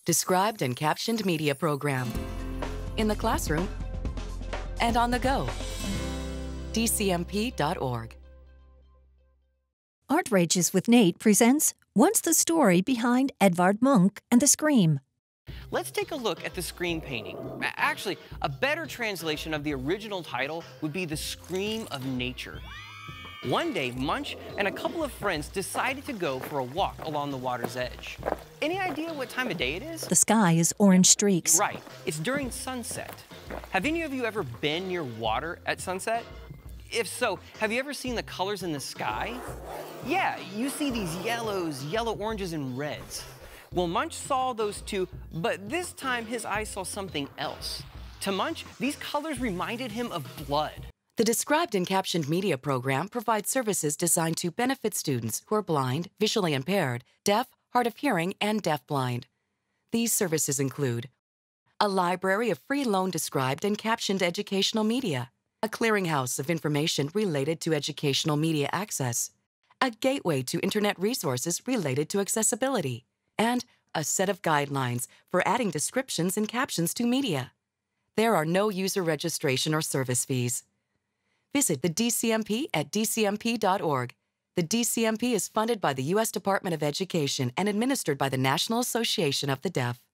Described and captioned media program. In the classroom and on the go. dcmp.org. Artrageous with Nate presents What's the Story Behind Edvard Munch and the Scream? Let's take a look at the Scream painting. Actually, a better translation of the original title would be The Scream of Nature. One day, Munch and a couple of friends decided to go for a walk along the water's edge. Any idea what time of day it is? The sky is orange streaks. Right. It's during sunset. Have any of you ever been near water at sunset? If so, have you ever seen the colors in the sky? Yeah, you see these yellows, yellow, oranges, and reds. Well, Munch saw those too, but this time his eyes saw something else. To Munch, these colors reminded him of blood. The Described and Captioned Media program provides services designed to benefit students who are blind, visually impaired, deaf, hard of hearing, and deafblind. These services include a library of free loan described and captioned educational media, a clearinghouse of information related to educational media access, a gateway to Internet resources related to accessibility, and a set of guidelines for adding descriptions and captions to media. There are no user registration or service fees. Visit the DCMP at dcmp.org. The DCMP is funded by the U.S. Department of Education and administered by the National Association of the Deaf.